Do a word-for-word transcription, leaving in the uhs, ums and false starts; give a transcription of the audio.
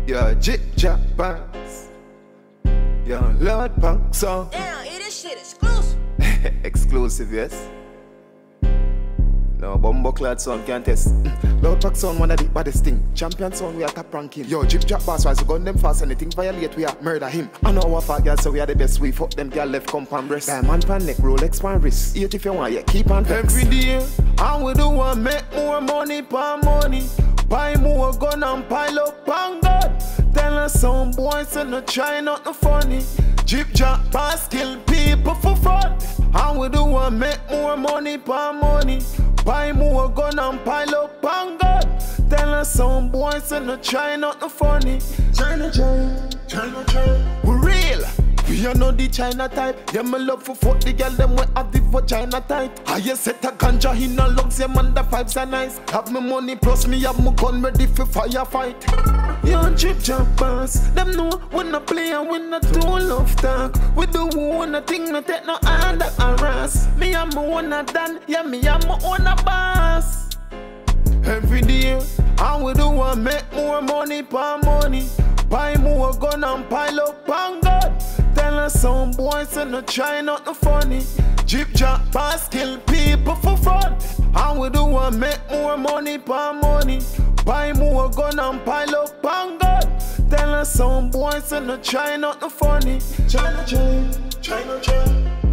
Yo, Jip Japas. Yo, LoudPack song. Damn, it is shit exclusive. Exclusive, yes. No, Bumbo Clad sound can't test. LoudPack sound one of the baddest thing. Champion sound we are top ranking. Yo, Jip Jap Bass wise, we gun them fast. Anything violate, we are murder him. I know our fat girl, so we are the best. We fuck them girl left compound breast. Diamond pan neck, Rolex pan wrist. Eat if you want, yeah, keep on flex. Every day, I will do one, make more money, pan money. Buy more gun and pile up on God. Tell us some boys and no try nothing funny. Jip Jap Bass kill people for fun. I will do one, make more money, pan money. Buy more gun and pile up on God. Tell us some boys and no try nothing funny. China China, China China. We real. We are not the China type. Yeah, my love for fuck the girl, them we have the vagina tight. I just set a ganja in a lungs, yeah man, the vibes are nice. Have my money plus me have my gun ready for firefight. Yo, Jip Jap Bass, them know when I play and when I do love talk. We do one thing, no take no hand that harass. Me and my one a done, yeah me and my own a boss. Every day, I will do one, make more money, pan money. Buy more gun and pile up on God. Tell us some boys and no try nothing funny. Jip Jap Bass kill people for fun. I will do one, make more money, pan money. Buy more gun and pile up on God. Tell us some boys and no try nothing funny. China, China, China, China.